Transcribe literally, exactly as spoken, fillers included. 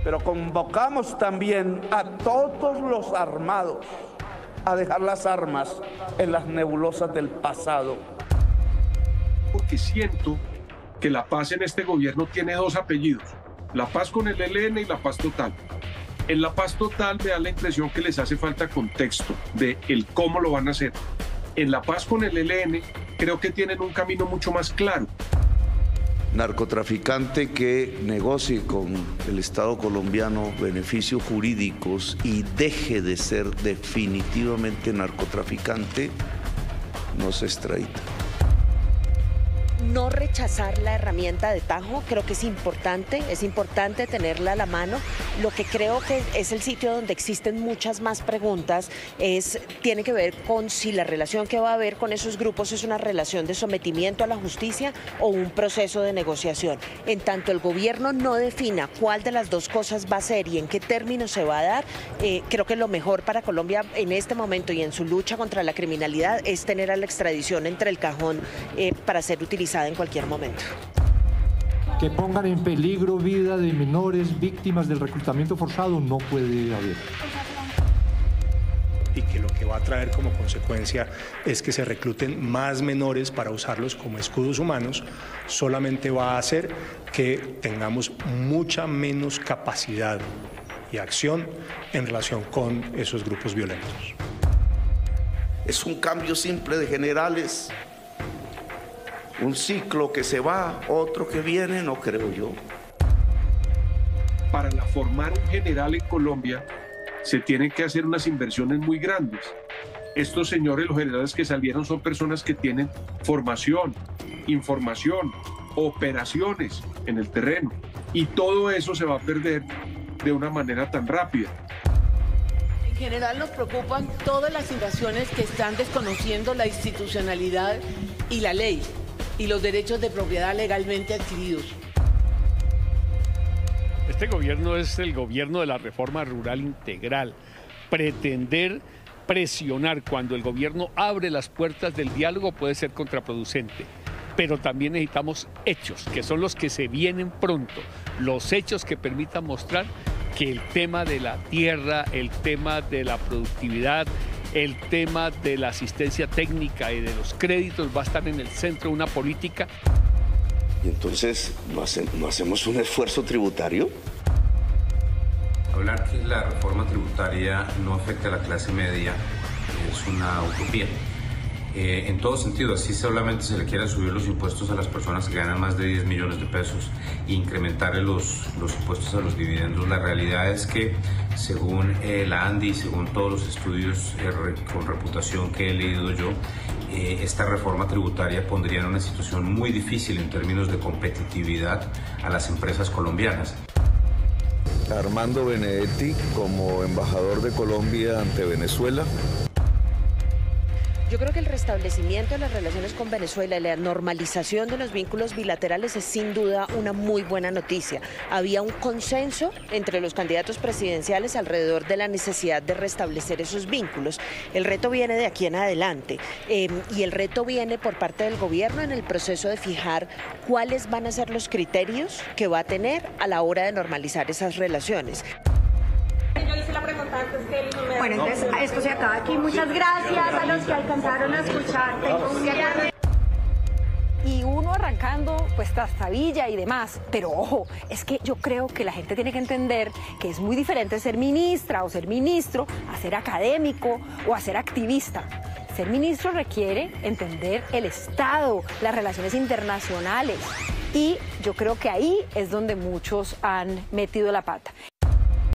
pero convocamos también a todos los armados a dejar las armas en las nebulosas del pasado. Porque siento que la paz en este gobierno tiene dos apellidos, la paz con el E L N y la paz total. En la paz total me da la impresión que les hace falta contexto de el cómo lo van a hacer. En la paz con el E L N creo que tienen un camino mucho más claro. Narcotraficante que negocie con el Estado colombiano beneficios jurídicos y deje de ser definitivamente narcotraficante, no se extradita. No rechazar la herramienta de Tajo, creo que es importante, es importante tenerla a la mano. Lo que creo que es el sitio donde existen muchas más preguntas es, tiene que ver con si la relación que va a haber con esos grupos es una relación de sometimiento a la justicia o un proceso de negociación. En tanto el gobierno no defina cuál de las dos cosas va a ser y en qué términos se va a dar, eh, creo que lo mejor para Colombia en este momento y en su lucha contra la criminalidad es tener a la extradición entre el cajón eh, para ser utilizada en cualquier momento. Que pongan en peligro vida de menores víctimas del reclutamiento forzado no puede haber. Y que lo que va a traer como consecuencia es que se recluten más menores para usarlos como escudos humanos, solamente va a hacer que tengamos mucha menos capacidad y acción en relación con esos grupos violentos. Es un cambio simple de generales. Un ciclo que se va, otro que viene, no creo yo. Para la formar un general en Colombia se tienen que hacer unas inversiones muy grandes. Estos señores, los generales que salieron, son personas que tienen formación, información, operaciones en el terreno. Y todo eso se va a perder de una manera tan rápida. En general nos preocupan todas las invasiones que están desconociendo la institucionalidad y la ley y los derechos de propiedad legalmente adquiridos. Este gobierno es el gobierno de la reforma rural integral. Pretender presionar cuando el gobierno abre las puertas del diálogo puede ser contraproducente, pero también necesitamos hechos, que son los que se vienen pronto, los hechos que permitan mostrar que el tema de la tierra, el tema de la productividad, el tema de la asistencia técnica y de los créditos va a estar en el centro de una política. Y entonces, ¿no, hace, ¿no hacemos un esfuerzo tributario? Hablar que la reforma tributaria no afecta a la clase media es una utopía. Eh, en todo sentido, así solamente se le quieren subir los impuestos a las personas que ganan más de diez millones de pesos e incrementarle los, los impuestos a los dividendos. La realidad es que, según eh, la ANDI, según todos los estudios eh, re, con reputación que he leído yo, eh, esta reforma tributaria pondría en una situación muy difícil en términos de competitividad a las empresas colombianas. Armando Benedetti, como embajador de Colombia ante Venezuela. Yo creo que el restablecimiento de las relaciones con Venezuela y la normalización de los vínculos bilaterales es sin duda una muy buena noticia. Había un consenso entre los candidatos presidenciales alrededor de la necesidad de restablecer esos vínculos. El reto viene de aquí en adelante eh, y el reto viene por parte del gobierno en el proceso de fijar cuáles van a ser los criterios que va a tener a la hora de normalizar esas relaciones. Yo hice la pregunta antes que él no me... Bueno, entonces esto se acaba aquí. Muchas gracias a los que alcanzaron a escuchar. Tengo un día... Y uno arrancando pues trastabilla y demás, pero ojo, es que yo creo que la gente tiene que entender que es muy diferente ser ministra o ser ministro a ser académico o a ser activista. Ser ministro requiere entender el Estado, las relaciones internacionales y yo creo que ahí es donde muchos han metido la pata.